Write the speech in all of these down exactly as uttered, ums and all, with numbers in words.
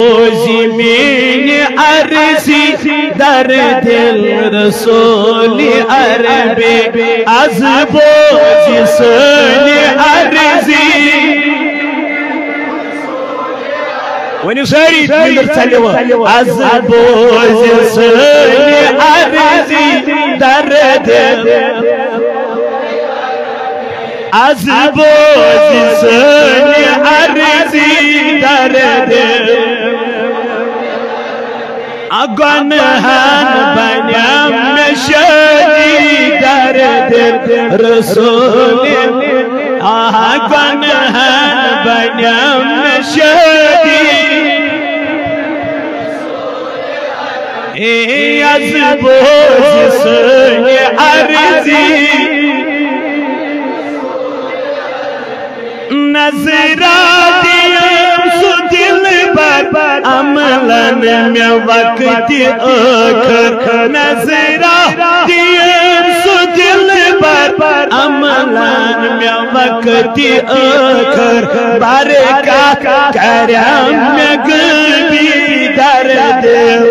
زمین عرضی در دل رسول عربی از بوز سن عرضی ونیو ساری مندر چلیو از بوز سن عرضی در دل از بوز سن عرضی در دل گناہان بنیم شدی در دل رسول آہا گناہان بنیم شدی ای از بوز سن عرضی نظراتیم سو دل بر عملن میں وقت آخر نظراتیم سو دل بر عملن میں وقت آخر برکات کرم میں گلبی در دل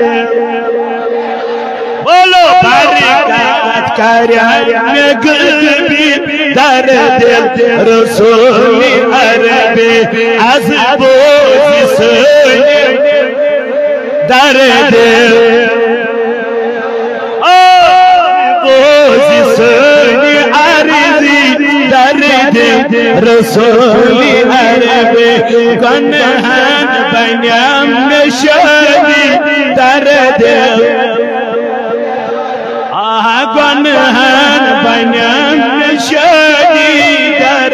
بولو برکات کرم میں گلبی در دل رسول عربی از بوز سن در دل بوز سن عربی در دل رسول عربی گناہان بنیم شدی در دل آہ گناہان بنیم شدی در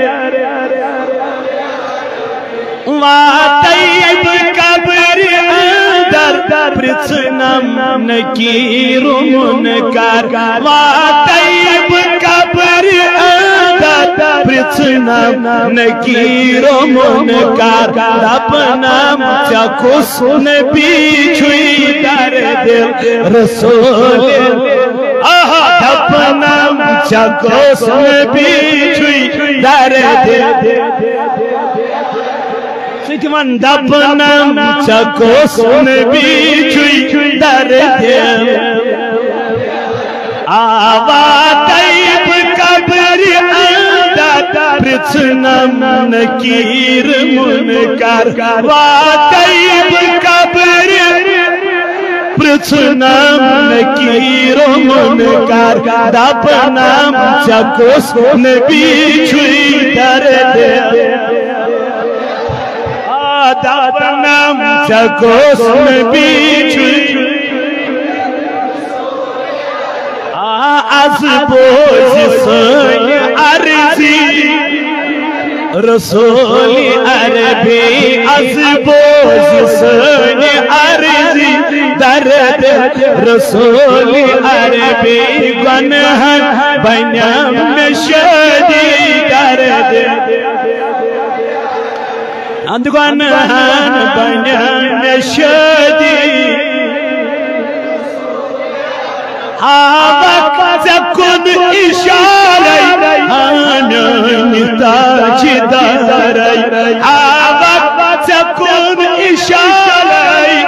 وطیب قبر اندر پرچنم نکیر و منکر وطیب قبر اندر پرچنم نکیر و منکر دپنم چکس نبی چھوئی در دل رسول آہا دپنم چکس نبی چھوئی در دل سکمان دپنم چکس نبی چھوئی در دل آواتیب قبر اندر پرچنم نکیر منکر واتیب قبر پرچنم نکیر منکر دپنم چکس نبی چھوئی در دل دپنم چکس نبی چھوئی از بوز سن عرضی رسول عربی از بوز سن عرضی در دل رسول عربی گناہان بنیم شدی در دل اند گناہان بنیم شدی وقت کن اشارہ آنانی تاج داری وقت کن اشارہ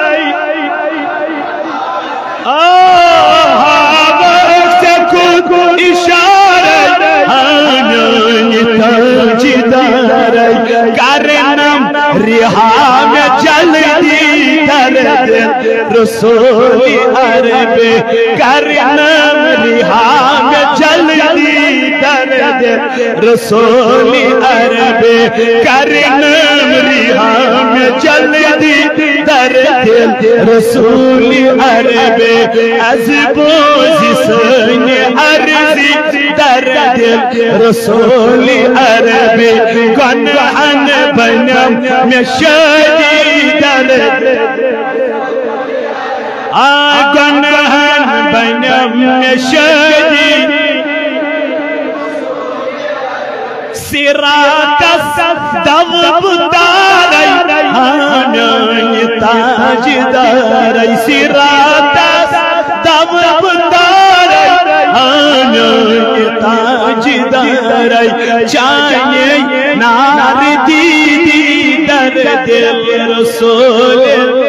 وقت کن اشارہ آنانی تاج داری کرنم ریحام جلدی در دل رسول عربی کرنم ریحام جلدی در دل رسول عربی کرنم ریحام جلدی در دل رسول عربی از بوز سن عرضی در دل رسول عربی گناہان بنیم شدی در دل گناہان بنیم شدی صراط دوب داری آنانی تاج داری صراط دوب داری آنانی تاج داری چاہیے نار دیدی در در دل رسول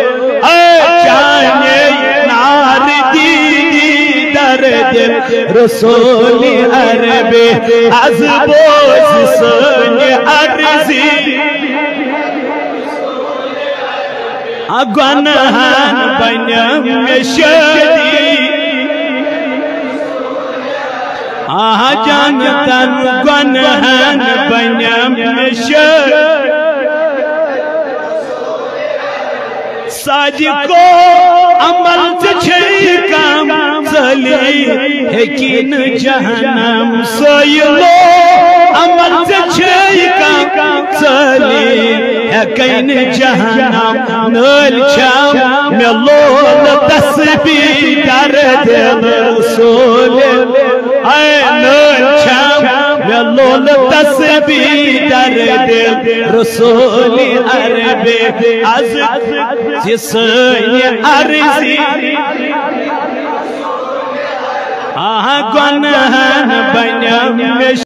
چانے نار دیدی در دل رسول عرب از بوز سن عرضی گناہان بنیم شدی آہ جانتن گناہان بنیم شدی صادقو عمل سے کام ظلی حکین جہنم سویلو عمل سے کام ظلی حکین جہنم نل چام ملول تسبیح در دل رسول اے نل چام ملول تسبیح در دل رسول عرب از جسنی عرضی آہ گناہان بنیم